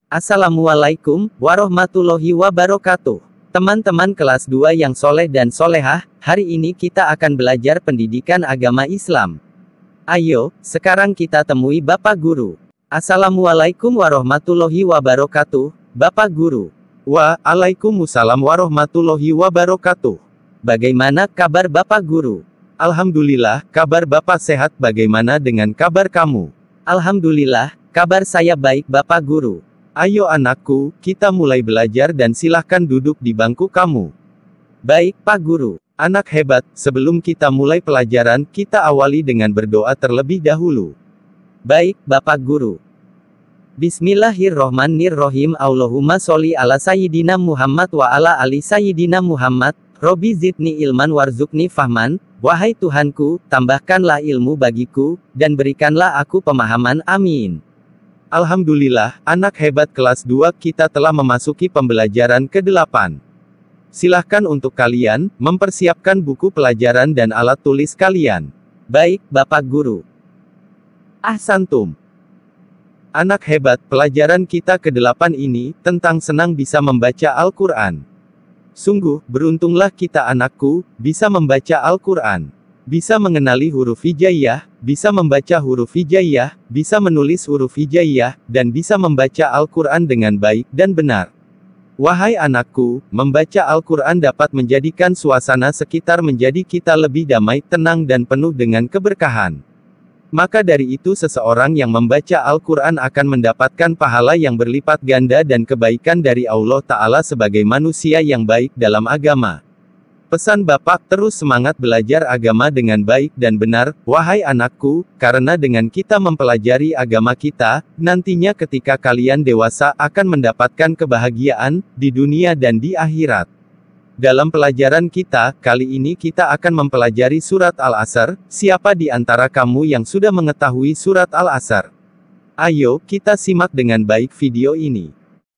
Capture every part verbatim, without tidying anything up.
Assalamualaikum warahmatullahi wabarakatuh. Teman-teman kelas dua yang soleh dan solehah, hari ini kita akan belajar pendidikan agama Islam. Ayo, sekarang kita temui Bapak Guru. Assalamualaikum warahmatullahi wabarakatuh, Bapak Guru. Waalaikumsalam warahmatullahi wabarakatuh. Bagaimana kabar Bapak Guru? Alhamdulillah, kabar Bapak sehat. Bagaimana dengan kabar kamu? Alhamdulillah, kabar saya baik Bapak Guru. Ayo anakku, kita mulai belajar dan silahkan duduk di bangku kamu. Baik Pak Guru. Anak hebat, sebelum kita mulai pelajaran, kita awali dengan berdoa terlebih dahulu. Baik Bapak Guru. Bismillahirrohmanirrohim. Allahumma sholli ala sayyidina Muhammad wa ala ali sayyidina Muhammad. Robi zidni ilman warzukni fahman. Wahai Tuhanku, tambahkanlah ilmu bagiku, dan berikanlah aku pemahaman. Amin. Alhamdulillah, anak hebat kelas dua, kita telah memasuki pembelajaran kedelapan. Silahkan untuk kalian, mempersiapkan buku pelajaran dan alat tulis kalian. Baik, Bapak Guru. Ahsantum. Anak hebat, pelajaran kita kedelapan ini, tentang senang bisa membaca Al-Quran. Sungguh, beruntunglah kita anakku, bisa membaca Al-Quran. Bisa mengenali huruf hijaiyah, bisa membaca huruf hijaiyah, bisa menulis huruf hijaiyah, dan bisa membaca Al-Quran dengan baik dan benar. Wahai anakku, membaca Al-Quran dapat menjadikan suasana sekitar menjadi kita lebih damai, tenang dan penuh dengan keberkahan. Maka dari itu seseorang yang membaca Al-Quran akan mendapatkan pahala yang berlipat ganda dan kebaikan dari Allah Ta'ala sebagai manusia yang baik dalam agama. Pesan Bapak, terus semangat belajar agama dengan baik dan benar, wahai anakku, karena dengan kita mempelajari agama kita, nantinya ketika kalian dewasa akan mendapatkan kebahagiaan, di dunia dan di akhirat. Dalam pelajaran kita, kali ini kita akan mempelajari surat Al-Asr. Siapa di antara kamu yang sudah mengetahui surat Al-Asr? Ayo, kita simak dengan baik video ini.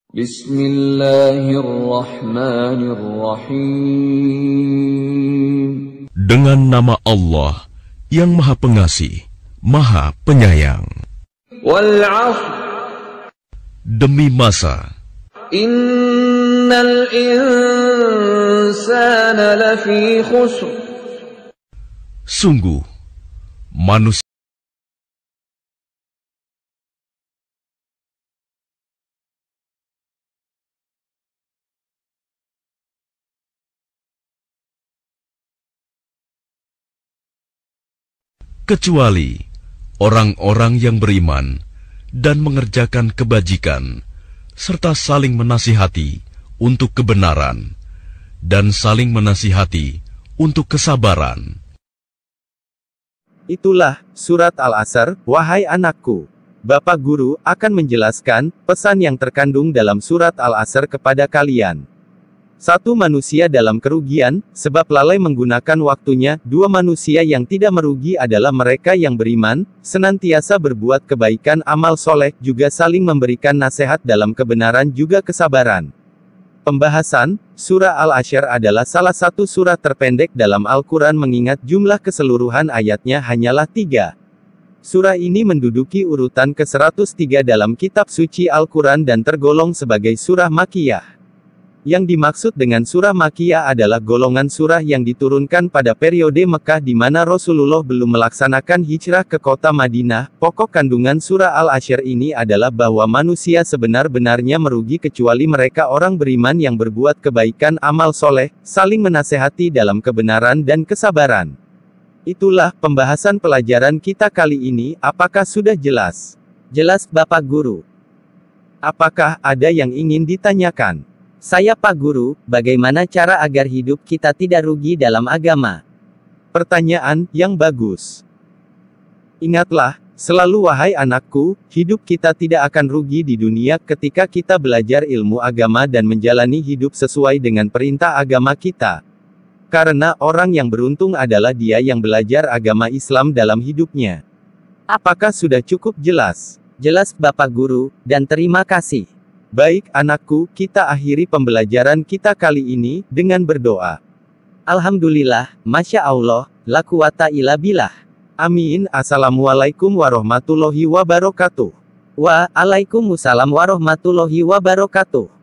Bismillahirrahmanirrahim. Dengan nama Allah yang Maha Pengasih, Maha Penyayang. Wal 'ashr. Demi masa. Innal insana lafi khusr. Sungguh, manusia kecuali orang-orang yang beriman dan mengerjakan kebajikan, serta saling menasihati untuk kebenaran, dan saling menasihati untuk kesabaran. Itulah surat Al-Asr, wahai anakku. Bapak Guru akan menjelaskan pesan yang terkandung dalam surat Al-Asr kepada kalian. Satu manusia dalam kerugian, sebab lalai menggunakan waktunya. Dua manusia yang tidak merugi adalah mereka yang beriman, senantiasa berbuat kebaikan, amal soleh, juga saling memberikan nasihat dalam kebenaran juga kesabaran. Pembahasan, surah Al-Asr adalah salah satu surat terpendek dalam Al-Quran mengingat jumlah keseluruhan ayatnya hanyalah tiga. Surah ini menduduki urutan ke seratus tiga dalam kitab suci Al-Quran dan tergolong sebagai surah Makkiyah. Yang dimaksud dengan surah Makkiyah adalah golongan surah yang diturunkan pada periode Mekah di mana Rasulullah belum melaksanakan hijrah ke kota Madinah. Pokok kandungan surah Al-Asr ini adalah bahwa manusia sebenar-benarnya merugi kecuali mereka orang beriman yang berbuat kebaikan, amal soleh, saling menasehati dalam kebenaran dan kesabaran. Itulah pembahasan pelajaran kita kali ini. Apakah sudah jelas? Jelas Bapak Guru. Apakah ada yang ingin ditanyakan? Saya Pak Guru, bagaimana cara agar hidup kita tidak rugi dalam agama? Pertanyaan yang bagus. Ingatlah, selalu wahai anakku, hidup kita tidak akan rugi di dunia ketika kita belajar ilmu agama dan menjalani hidup sesuai dengan perintah agama kita. Karena orang yang beruntung adalah dia yang belajar agama Islam dalam hidupnya. Apakah sudah cukup jelas? Jelas Bapak Guru, dan terima kasih. Baik anakku, kita akhiri pembelajaran kita kali ini dengan berdoa. Alhamdulillah, Masya Allah, la quwata illa billah. Amin. Assalamualaikum warahmatullahi wabarakatuh. Waalaikumsalam warahmatullahi wabarakatuh.